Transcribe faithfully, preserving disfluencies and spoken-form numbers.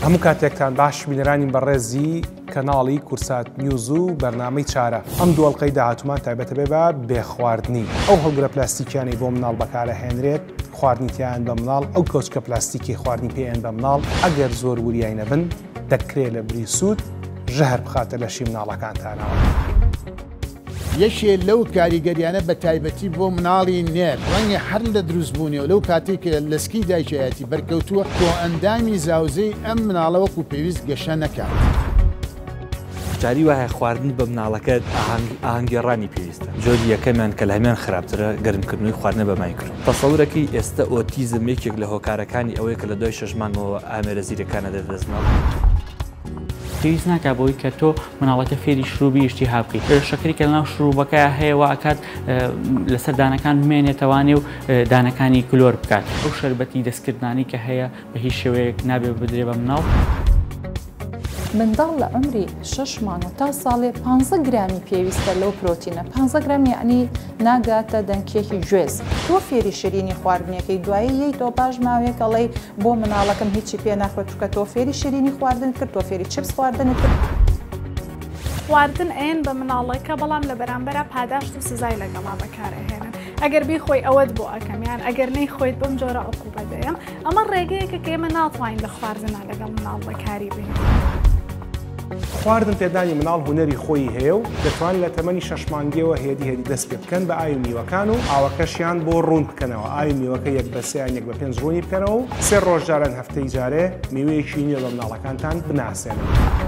هەموو کاتێکتان باش بینەرانی بەڕێزی کەناڵی کورسات نیوز و بەرنامەی چارە ئەم دووەڵقەی داهاتومان تایبەتە بێ بە بێخواردنی ئەو هەڵگرە پلاستیکیانی بۆ مناڵ بەکارەهێنرێت خواردنیتیان بە مناڵ ئەو کۆچکە پلاستیکی خواردنی پێیان بە مناڵ ئەگەر زۆر وریای نەبن دەکرێت لە بری سوود ژەهر بخاتە لەشی مناڵەکانتانەوە. یەکێ لەو کاریگەریانە بە تایبەتی بۆ مناڵی نێر ڕەنگە هەر لە دروستبوونیەوە لەو کاتێک لەسکی دایکایەتی بەرکەوتووە تۆ ئەندامی زاوزەی ئەم مناڵەوەکو پێویست گەشە نەکات. جاری وایە خواردن بە مناڵەکە ئاهەنگێڕانی پێویستە. جۆری یەکەمیان کە لە هەمان خراپترە گەرمکردنەوەی خواردنە بە مایکرۆ. تەسەورەکەی ئێستا ئۆتیزم یەکێک لە هۆکارەکانی ئەوەیە کە لە دوای شەش مانگەوە ئامێرە زیرەکانە دەردەستنەوە. پێویست ناکات بۆی کە تۆ مناڵەکە فێری شروبی شتی هابکەیت. شەکری کە لەناو شروبەکە هەیە و ئاکات لەسەر دانەکان بمێنێتەوانێ و دانەکانی کلۆر بکات. ئەو شەربەتی دەستکردانی کە هەیە بە هیچ شێوەیەک نابێ بدرێ بە مناڵ. منداڵ لە عمری شەش مانگ تا ساڵێ پانزە گرامی پێویستە لەو پرۆتینە. پانزە گرام یعنی ناگاتە دەنکێکی گوێز. تۆ فێری شیرینی خواردنیەکەی دوایی یەی تۆ باش ماوەیەک ئەڵێی بۆ مناڵەکەم هیچی پێ ناخوێت چونکە تۆ فێری شیرینی خواردن کرد، تۆ فێری چپس خواردنت کرد. خواردن ئێن بە مناڵەکە بەڵام لە بەرامبەرە پاداشت و سزای لەگەڵا بەکارەهێنن. ئەگەر بیخۆی ئەوەت بۆ ئەەکەمیان ئەگەر نەیخۆیت بەم جۆرە عقوبەتەیە ئەمە ڕێگەیەکە کە ئێمە ناتوانین لە خواردنە لەگەڵ مناڵ بەکاری بین. خواردن پێدانی مناڵ هونەری خۆی هەیە و دەتوانن لە تەمەنی شەش مانگیەوە هێدی هێدی دەست پێ بکەن بە ئاوی میوەکان و ئاوەکەشیان بۆ ڕوون بکەنەوە. ئاوی میوەکە یەک بە سێیان یەک بە پێنج ڕوونی بکەنەوە و سێ ڕۆژ جاران هەفتەی جارێ میوەیەکی نوێ بە مناڵەکانتان بناسێنن.